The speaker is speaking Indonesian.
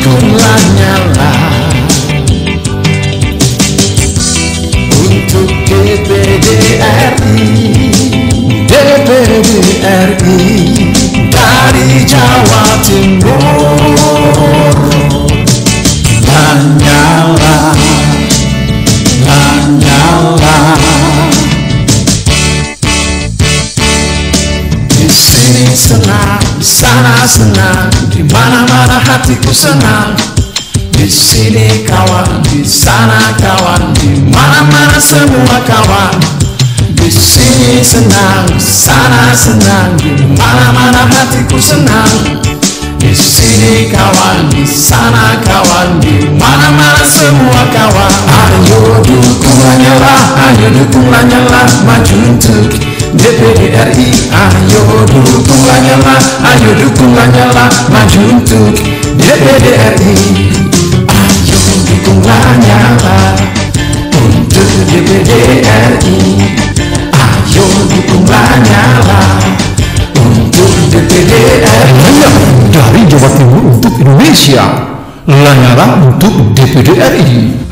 dukung Lanyala untuk DPD RI dari Jawa Timur. Lanyala, Lanyala, di sini senang, di sana senang, di mana-mana hatiku senang. Di sini kawan, di sana kawan, di mana-mana semua kawan. Di sini senang, di sana senang, di mana-mana hatiku senang. Di sini kawan, di sana kawan, di mana-mana semua kawan. Ayo dukung Lanyala, ayo dukung Lanyala, maju untuk DPD RI. Ayo dukung Lanyala, ayo dukung Lanyala, maju untuk DPD RI. Ayo dukung Lanyala untuk DPD RI. Ayo dukung Lanyala untuk DPD RI. Dari Jawa Timur untuk Indonesia, Lanyala untuk DPD RI.